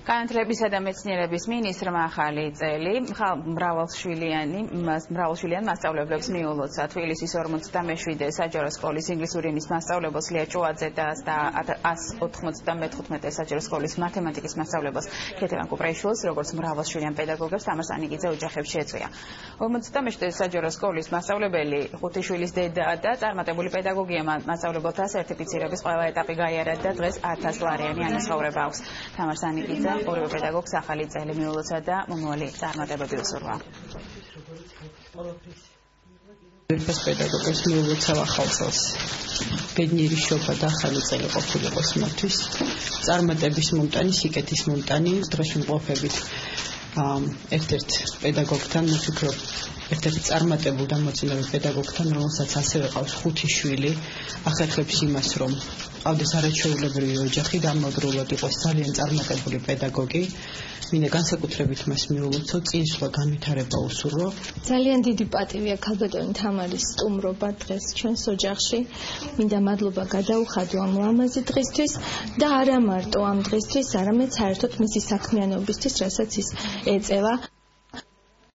განათლებისა და მეცნიერების მინისტრმა ახალი წელი მრავალშვილიან მასწავლებლებს მიულოცა. თბილისის 57 საჯარო სკოლის ინგლისური ენის მასწავლებლს ლია ჭუაძე და 195 საჯარო სკოლის მათემატიკის მასწავლებლს ქეთევან კუპრეიშვილს, როგორც მრავალშვილიან პედაგოგებს თამარ სანიკიძე ოჯახებს შეეწვია. 57 საჯარო სკოლის მასწავლებელი 5 შვილის დედაა და წარმატებული პედაგოგია. მასწავლებელთა სერტიფიცირების ყველა ეტაპი გაიარა და დღეს 1000 ლარიანი ანაზღაურება აქვს. თამარ სანიკიძე ორივე პედაგოგს ახალი წელი მიულოცა და მომავალი წარმატებები უსურვა. ერთ პედაგოგებს მიულოცა ახალ წელს. ბედნიერი შობა და ახალი წელი ყოფილიყოს მათთვის. წარმატების მომტანი, სიკეთის მომტანი, დღეს ვიმყოფებით ერთ-ერთ პედაგოგთან, ვფიქრობ, ერთ-ერთ წარმატებულ და მოწინავე პედაგოგთან, რომელსაც ასევე ყავს 5 შვილი, ახერხებს იმას, რომ ყავდეს არაჩვეულებრივი ოჯახი, დამაგრულად იყოს ძალიან წარმატებული პედაგოგი. მინდა განსაკუთრებით მას მიულოცო, წინსვლა განვითარება უსურვო. ძალიან დიდი პატივია ქალბატონი თამარის სტუმრობა დღეს ჩვენს ოჯახში. მინდა მადლობა გადაუხადო ამ ლამაზი დღისთვის და არა მარტო ამ დღისთვის, არამედ საერთოდ მისი საქმიანობისთვის, რასაც ის ეწევა.